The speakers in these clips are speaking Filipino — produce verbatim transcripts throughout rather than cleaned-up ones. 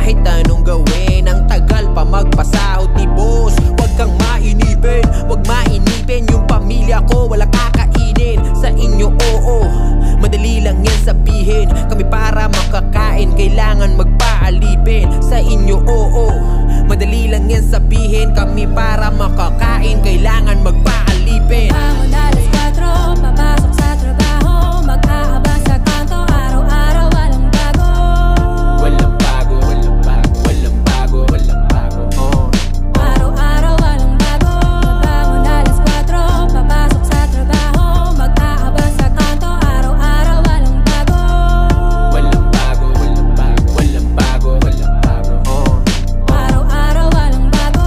kahit anong gawin. Ang tagal pa magpasahod ni boss. Huwag kang mainipin, huwag mainipin. Yung pamilya ko wala kakainin. Sa inyo oo, madali lang yan sabihin. Kami para makakain, kailangan magpaalipin. Sa inyo oo, madali lang yan sabihin. Kami para makakain, kailangan magpaalipin. Bangon alas kwatro, papasok sa trabaho, mag-aabang sa kanto, araw-araw walang bago. Walang bago, walang bago, walang bago, walang bago. Oh. Araw-araw walang bago. Bangon alas kwatro, papasok sa trabaho, mag-aabang sa kanto, araw-araw walang bago. Walang bago, walang bago, walang bago, walang bago. Oh. Araw-araw walang bago.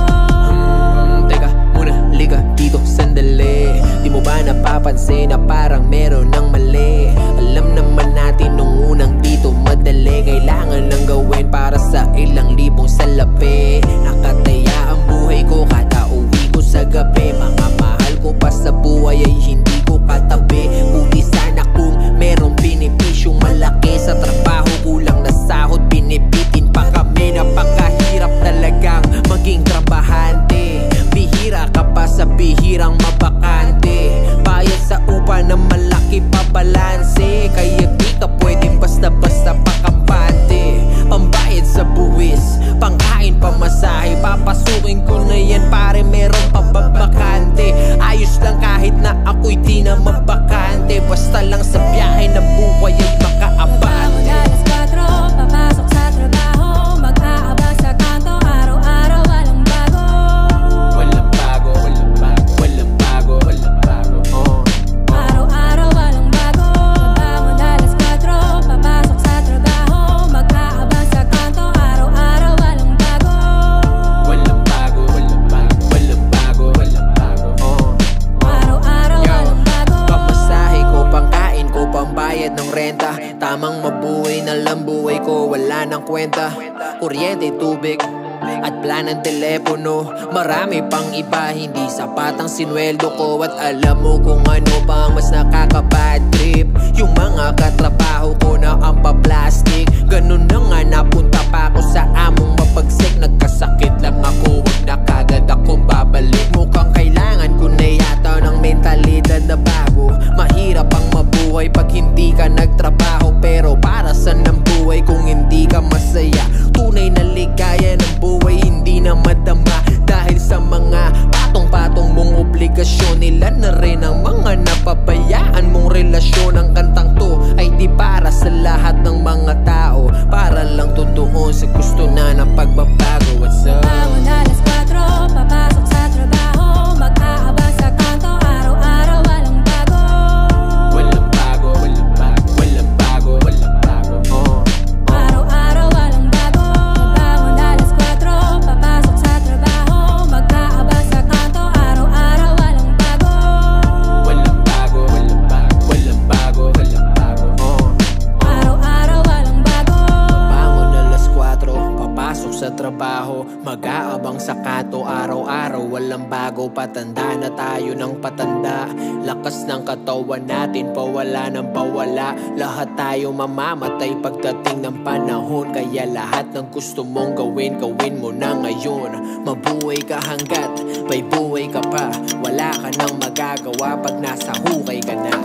Hmm, teka muna, liga dito sandali. Di mo ba napapansin na parang meron ng mali? Alam naman natin nung unang dito madali. Kailangan lang gawin para sa ilang libong salapi. Nakataya ang buhay ko kada uwi ko sa gabi. Mga mahal ko pa sa buhay ay hindi ko katabi. Buti sana kung merong benepisyong malaki. Sa trabaho kulang na sahod, binibitin pa kami. Napakahirap talagang maging trabahante. Bihira ka pa sa bihirang mabakante. Bayad sa upa na malaki pa balanse. Kaya di ka pwedeng basta-basta pakampante. Pambayad sa buwis, pangkain pamasahe. Papasukin ko na yan pare, meron pa babakante. Ayos lang kahit na ako'y di na mabakante. Basta lang sa biyahe ng buhay ay Bangon makaabante. alas kwatro, papasok sa trabaho, mag-aabang sa kanto, araw-araw walang bago. Walang bago, walang bago, walang bago, walang bago. Oh. Araw-araw walang bago. Bangon alas kwatro, papasok sa trabaho, mag-aabang sa kanto, araw-araw walang bago. Walang bago, walang bago, walang bago, walang bago. Oh. Araw-araw walang bago. Pamasahe ko, pangkain ko, pambayad ng renta. Tamang mabuhay na lang buhay ko, wala nang kwenta. Kuryente, tubig, at plan ng telepono. Marami pang iba, hindi sapat ang sinweldo ko. At alam mo kung ano pa ang mas nakaka-bad trip. Yung mga katrabaho ko na ang pa-plastic. Ganun na nga, napunta pa ako sa among mapagsik. Nagkasakit lang ako, wag na kagad akong babalik. Mukhang kailangan ko na yata ng mentalidad na bago. Mahirap ang mabuhay pag hindi ka nagtrabaho. Pero para saan ang buhay kung hindi ka masaya? Tunay na ligaya ng buhay hindi na madama. Dahil sa mga patong-patong mong obligasyon. Nila na rin ang mga napabayaan mong relasyon. Ang kantang to ay di para sa lahat ng mga tao. Para lang totoo sa gusto na ng pagbabago. What's up? Bangon alas kwatro, papasok sa trabaho, mag-aabang sa kanto, araw-araw walang bago. Walang bago, walang bago, walang bago, walang bago. Oh. Araw-araw walang bago. Bangon alas kwatro, papasok sa trabaho, mag-aabang sa kanto, araw-araw walang bago. Walang bago, walang bago, walang bago, walang bago. Oh. Araw-araw walang bago. Bangon alas kwatro, papasok sa trabaho, mag-aabang sa kanto, araw-araw walang bago. Patanda na tayo ng patanda. Lakas ng katawan natin, pawala ng pawala. Lahat tayo mamamatay pagdating ng panahon. Kaya lahat ng gusto mong gawin, gawin mo na ngayon. Mabuhay ka hanggat may buhay ka pa. Wala ka nang magagawa pag nasa hukay ka na.